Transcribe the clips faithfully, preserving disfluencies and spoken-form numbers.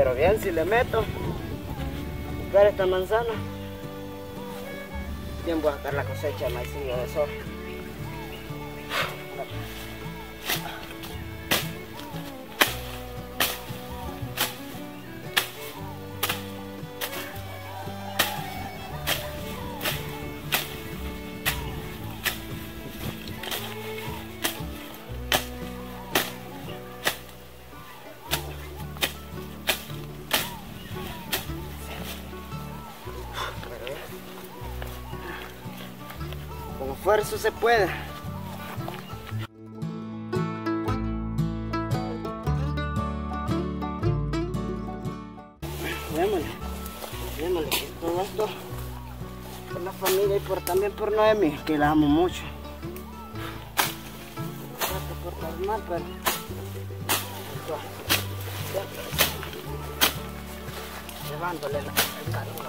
Pero bien, si le meto, ver esta manzana, bien voy a sacar la cosecha de maicillo de soja. Con esfuerzo se puede. Démosle, démosle, todo esto por la familia y por, también por Noemi, que la amo mucho. No trato de portar mal, pero llevándole la, el carro.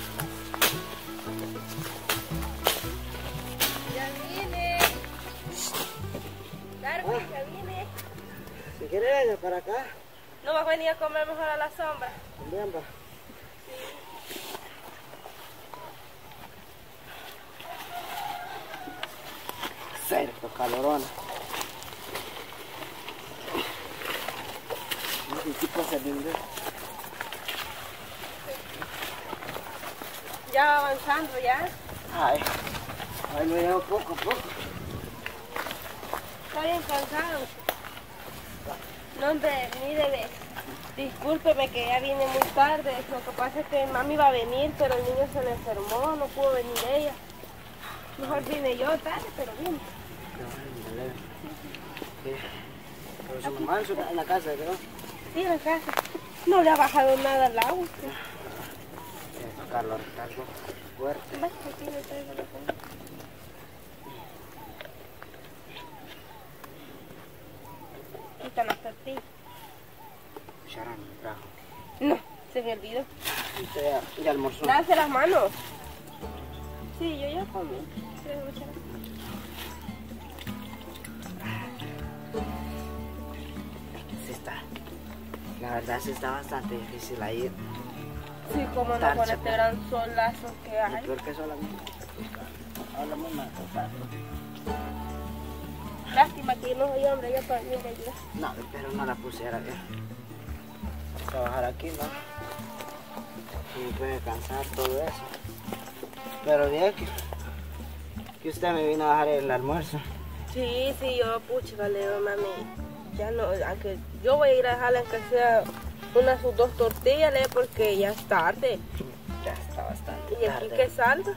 Ya vine. Darwin, ya vine. Si quieres venir para acá. ¿No vas a venir a comer mejor a la sombra? También va. Cierto, calorona. Necesito salir de... Ya va avanzando, ya. Ay, ay, lo llevo poco a poco. Está bien cansado. No, hombre, mire, discúlpeme que ya vine muy tarde. Lo que pasa es que mami iba a venir, pero el niño se le enfermó, no pudo venir ella. Mejor vine yo tarde, pero vine. Pero su mamá en la casa, ¿verdad? Sí, en la casa. No le ha bajado nada al agua. Carlos, Carlos, fuerte. Va, aquí le traigo la comida. Aquí están las tortillas. Sharon, trajo. No, se me olvidó. Usted ya, ya almorzó. Lávese las manos. Sí, yo ya comí. Tres cucharadas. Sí está. La verdad sí está bastante difícil ahí. Sí, como no con este gran solazo que hay. Lo peor que solamente. Hablamos más. Lástima que yo no soy hombre, yo para mí me ayuda. No, pero no la pusiera bien. Trabajar aquí, ¿no? Y puede cansar todo eso. Pero bien que, que usted me vino a dejar el almuerzo. Sí, sí, yo pucha, le digo, mami, ya no, aunque yo voy a ir a dejarle aunque sea unas sus dos tortillas, le, porque ya es tarde. Ya está bastante ¿Y aquí tarde. qué salta?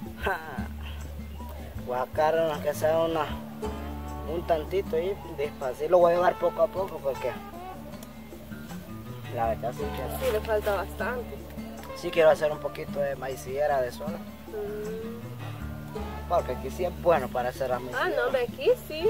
Guacarro, aunque sea una, un tantito ahí, despacito, lo voy a llevar poco a poco porque la verdad sí quiero, Sí, le falta bastante. sí quiero hacer un poquito de maicillera de sola. Mm. Porque aquí sí es bueno para hacer las Ah, maicilleras. no, hombre, aquí sí.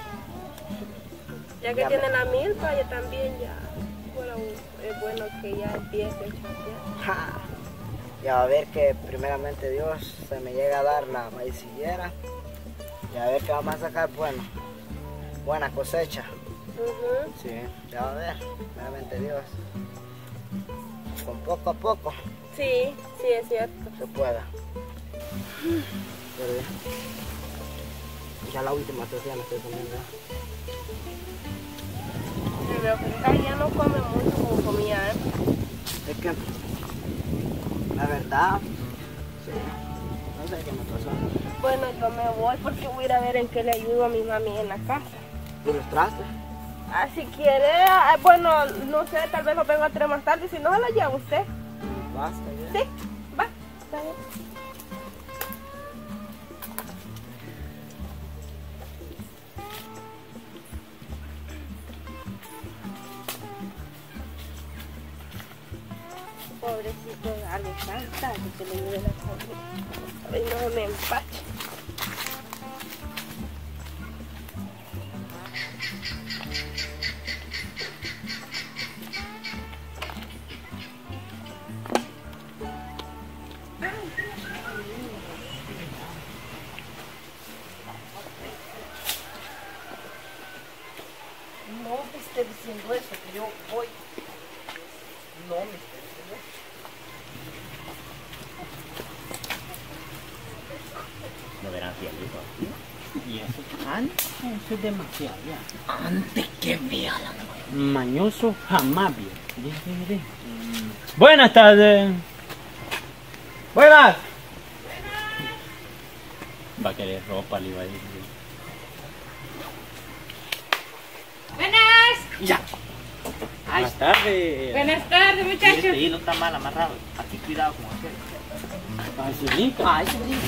Ya que Ya tiene me- la milpa, ya también ya. Bueno, es bueno que ya empiece a chapear. Ja. Ya va a ver que primeramente Dios se me llega a dar la maicillera. Y a ver que vamos a sacar, bueno, buena cosecha. Uh-huh. Sí, ya va a ver, primeramente Dios. Con poco a poco Sí, sí, es cierto. se pueda. Pero ya, ya la última tortilla la estoy comiendo. Yo veo que acá ya no come mucho como comía antes. Es que, la verdad, sí, no sé qué me pasó. Bueno, yo me voy porque voy a ir a ver en qué le ayudo a mi mami en la casa. ¿Tú los trastes? Ah, si quiere, ah, bueno, no sé, tal vez lo vengo a traer más tarde, si no se lo lleva usted. Basta ya. Sí, va, está bien. Pobrecito, darle tanta que le lleve la comida. A ver, no me empache. No me esté diciendo eso, que yo voy. No, mister. No verán cielito. Y eso, antes, eso es demasiado ya. Antes que vea la Mañoso jamás vio. Ve, ve, ve. Mm. Buenas tardes. Buenas. Va a querer ropa, le iba a decir. Buenas. Ya. Buenas tardes. Buenas tardes, muchachos. Este hilo está mal amarrado. Aquí cuidado con aquel. Ay, se brinca. Ah, ese brinca.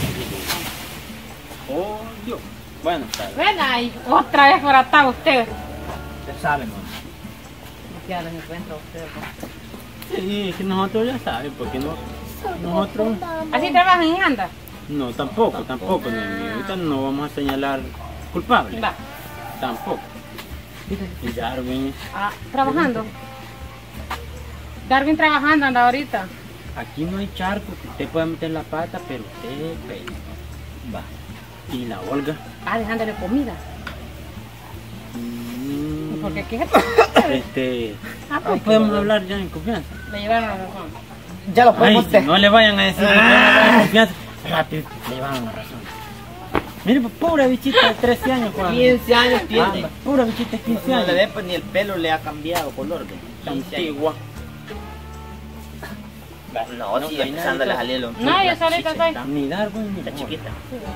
Oh, Dios. Buenas tardes. Buenas, y otra vez por acá usted. Usted sabe, ¿no? Ya los encuentro a ustedes. Sí, que nosotros ya saben, porque no, nosotros, ¿Así trabajan en Anda? no, tampoco, tampoco, Noemí. Ahorita no vamos a señalar culpables, Va. tampoco. Y Darwin, Ah, trabajando. Darwin trabajando anda ahorita. aquí no hay charco, que usted puede meter la pata, pero usted pega. Va. Y la Olga. Ah, dejándole comida. mm, Porque qué Este, Ah, ahí podemos hablar ya en confianza. me llevaron la razón. Ya lo Ay, podemos si hacer. no le vayan a decir que no le vayan a confianza, rápido, le llevaron la razón. Mire, pues, pobre bichita de trece años, Juan. quince años tiene. Ah, pura bichita de quince No años. le ve, pues ni el pelo le ha cambiado color. De quince años. Antigua. No, No, sí, no hay empezándole a nada. salir los No, yo las solita chichas, soy. está- Ni Darwin ni Está Juan. chiquita.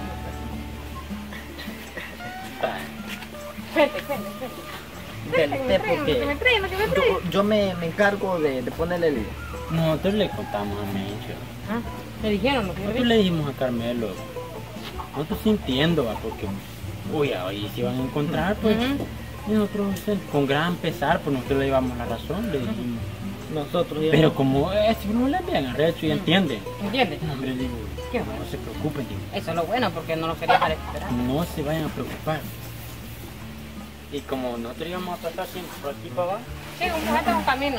Vente, vente, vente. Dele, Que me té, traigan, porque que me traigan, que me traigan. yo, yo me, me encargo de, de ponerle el... Nosotros le contamos a Mencho. Ah, le dijeron lo que Nosotros le dijimos a Carmelo. Nosotros sintiendo, ¿va? Porque, uy, ahí se van a encontrar, pues. Ujú. Y nosotros, eh, con gran pesar, pues nosotros le llevamos la razón, le dijimos. Nosotros ya Pero no- como es si uno le bien arrecho y entiende. ¿Entiendes? No, hombre, digo, Qué no bueno. se preocupen, digo. Eso es lo bueno porque no lo quería dejar esperar. No se vayan a preocupar. Y como nosotros íbamos a pasar siempre por aquí para abajo, Sí, un poquito es un camino.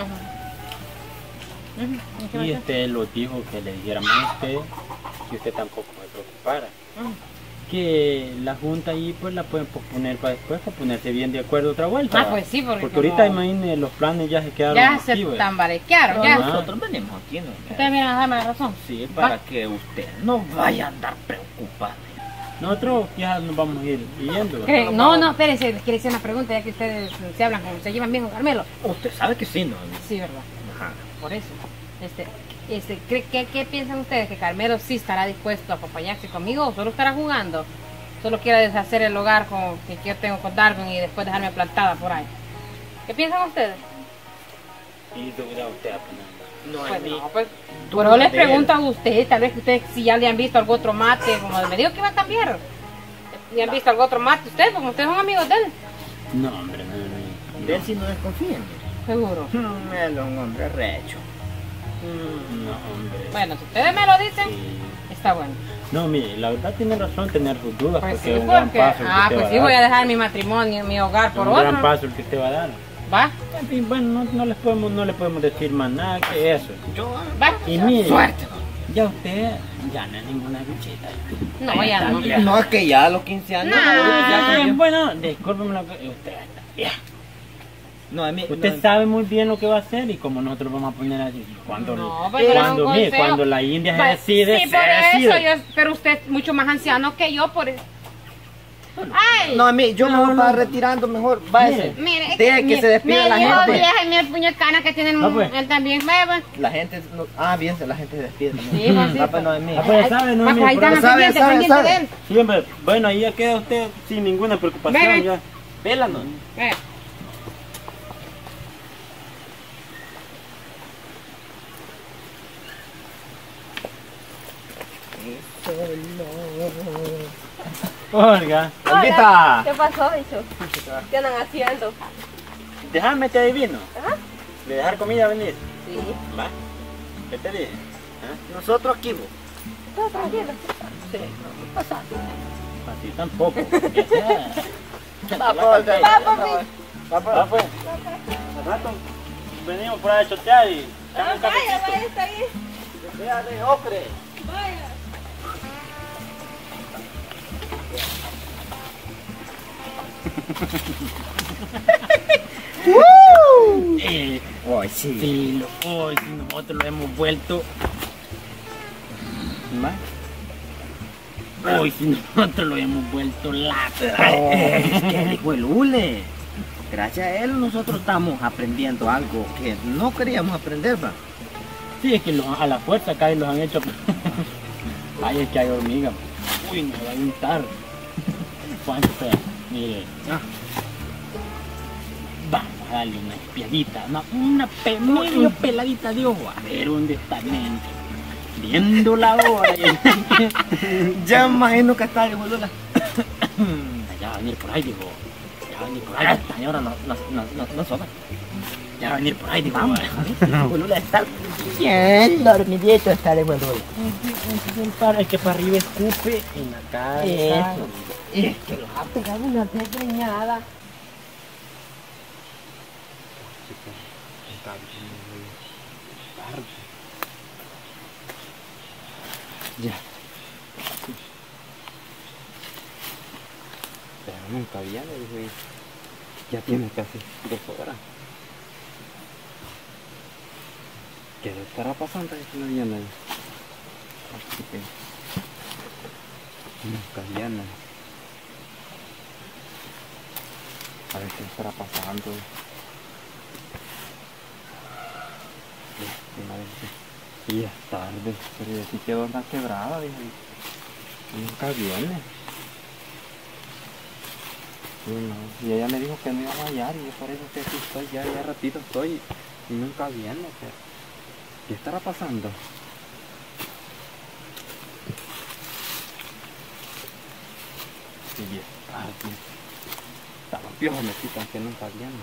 Ujú. y este lo dijo que le dijéramos a usted que usted tampoco se preocupara. Ujú. Que la junta ahí pues la pueden posponer para después, para ponerse bien de acuerdo otra vuelta. Ah, ¿va? pues sí, porque Porque como- ahorita imagínese, los planes ya se quedaron Ya se aquí, ¿va? tambalequearon, Pero ya. no. nosotros venimos aquí, ¿no? Ustedes vienen a darme la razón. Sí, para Va. que usted no vaya a andar preocupado. Nosotros ya nos vamos a ir yendo. ¿va? ¿Creen? No, no, espérense, les quiero hacer una pregunta ya que ustedes se hablan, como se llevan bien con Carmelo. Usted sabe que sí, ¿no? Sí, verdad. Ajá. Por eso. Este, este, ¿qué, qué, qué piensan ustedes? ¿Que Carmelo sí estará dispuesto a acompañarse conmigo o solo estará jugando? Solo quiere deshacer el hogar con, que yo tengo con Darwin y después dejarme plantada por ahí. ¿Qué piensan ustedes? Y duda usted apenas. No, Pues a mí- no, pues. Tú Pero les de él. pregunto a ustedes, tal vez que ustedes si ya le han visto algún otro mate, como me dijo que iba a cambiar. ¿Le han visto algún otro mate ustedes? Porque ustedes son amigos de él. No, hombre, no, no, no. De él sí no desconfíen. Seguro. Mm, Él es un hombre recho. Mm, No, hombre. Bueno, si ustedes me lo dicen, Sí. está bueno. No, mire, la verdad tiene razón tener sus dudas, Pues porque sí, es un gran porque, paso el que ah, usted pues va sí, a voy a dar. dejar mi matrimonio, mi hogar por un gran otro. paso el que usted va a dar. ¿Va? En fin, bueno, no, no les podemos, no le podemos decir más nada que eso. Yo, ¿Va? Y mire, suerte. ya usted ya no es ninguna bichita. No, ya no. Ya. No, es que ya a los quince años. Nah. ya Ah, cambió. bueno, discúlpeme lo que usted está vieja. No, a mí. Usted no, sabe muy bien lo que va a hacer y como nosotros vamos a poner así, cuando, No, pues, pero cuando, un mire, consejo. cuando la India se Va- decide, Sí, se por decide. eso, yo, pero usted es mucho más anciano que yo, por eso. ¡Ay! No, a mí, yo me No, voy no. para retirando mejor. Váyase. Mire, es Deje que mire, se despida mire, la hijo gente. vieja y mire puñetcana que tienen Ah, pues. él también, beba. La gente. No, ah, bien, la gente se despide también. Sí, pues, sí, Ah, pues no es mí. Ah, pues ya sabe, no, Ah, mire, pues ahí por están eso- al sabe, pendiente, sabe, pendiente sabe. de él. Sí, hombre, bueno, ahí ya queda usted sin ninguna preocupación. Venga. Ya. Vela, no. Eh, Olga, Olguita. ¿Qué pasó, bicho? ¿Qué andan haciendo? déjame te adivino. Ajá. ¿De dejar comida a venir? Sí, Va. ¿Qué te dije? Nosotros aquí, vos. todo tranquilo. Sí, no, pasando. Así tampoco. Ya sea. Va, Olga. Va, papi. Va, pues. Va, pues. Al rato venimos por ahí a chotear y echamos un Vaya, cafecito. vaya, está bien. Vea de ocre. Vaya. Eh, Hoy sí. Sí, lo, hoy sí, nosotros lo hemos vuelto. ¿Más? Hoy sí, nosotros lo hemos vuelto la. Es que él dijo el hule. Gracias a él nosotros estamos aprendiendo algo que no queríamos aprender, va. Sí, es que los- a la fuerza acá los han hecho. Ay, es que hay hormigas. Uy, me va a gustar. Juancho, mire. Ah. Vamos a darle una espiadita, una, una pe- medio peladita de ojo. A ver dónde está Nene. Viendo la hora. Ya imagino que está el Lula. Ya va a venir por ahí, digo. Ya va a venir por ahí. Esta señora no, no, no, no, no sobra. Ya va a venir por ahí, digo. Vamos. Lula está bien dormidito, está el Lula. Es que para arriba escupe en la cara. Eso. Es que los ha pegado una desgreñada. Ya. Pero nunca había, le dijo, y ya tiene casi dos horas. ¿Qué le estará pasando que no viene ahí? Así que nunca viene. A ver qué estará pasando. Ya, una vez que- y es tarde, pero ya sí quedó una quebrada, dijo. y Nunca viene. Sí, no. Y ella me dijo que no iba a hallar y yo por eso que aquí estoy, ya, ya ratito estoy y nunca viene. Pero ¿qué estará pasando? Sí, es tarde. Hasta los piojos me quitan que nunca viene.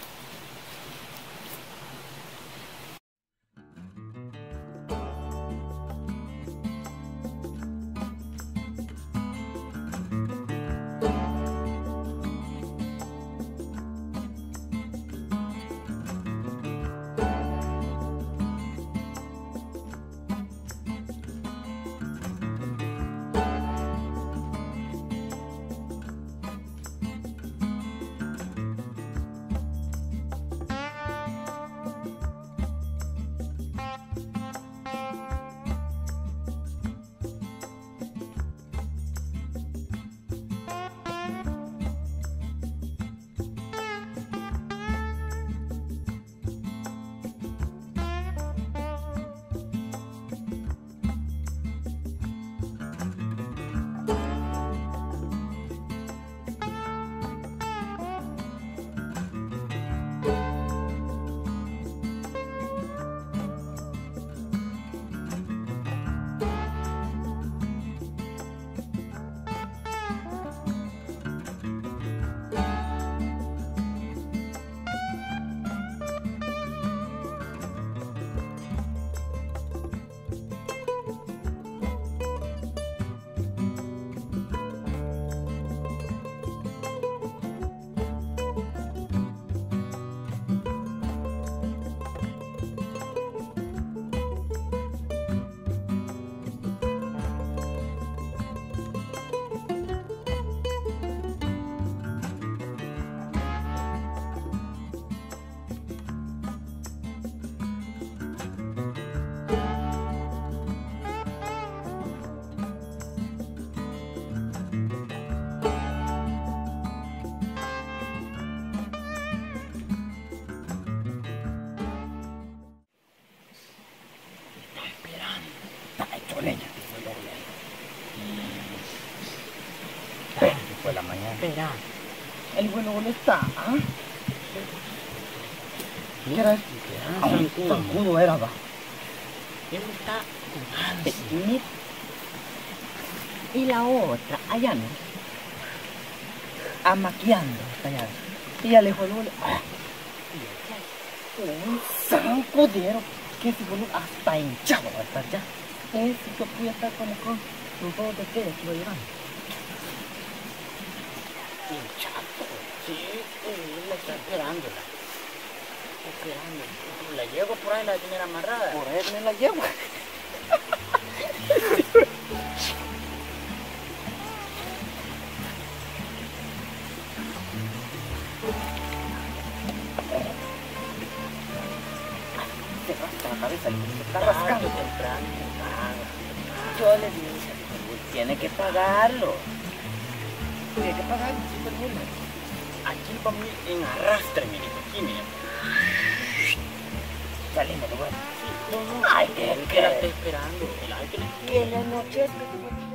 Fue la mañana. Espera, el vuelo ¿dónde está? ¿Ah? ¿Qué era? Ah, zancudo. Zancudo era, va. Él está con Eh, ansia. mira. Y la otra, allá no. Amaqueando hasta allá. Y ya le dijo el vuelo. ¡Ah! Un zancudero que ese vuelo hasta hinchado va a estar ya. Ese que puede estar como con un poco de qué que lo llevan. Hinchado. Sí, él le está esperándola. Está esperando. La llevo por ahí, la tener amarrada. Por ahí me la llevo. está rascando. Temprano, temprano. Yo le dije, tiene que pagarlo. Tiene que pagar el superbullo. Aquí para mí en arrastre, mire, aquí, mire. Salimos, bueno. No, no, ay, que él que la está esperando. El ángel. Y en la noche,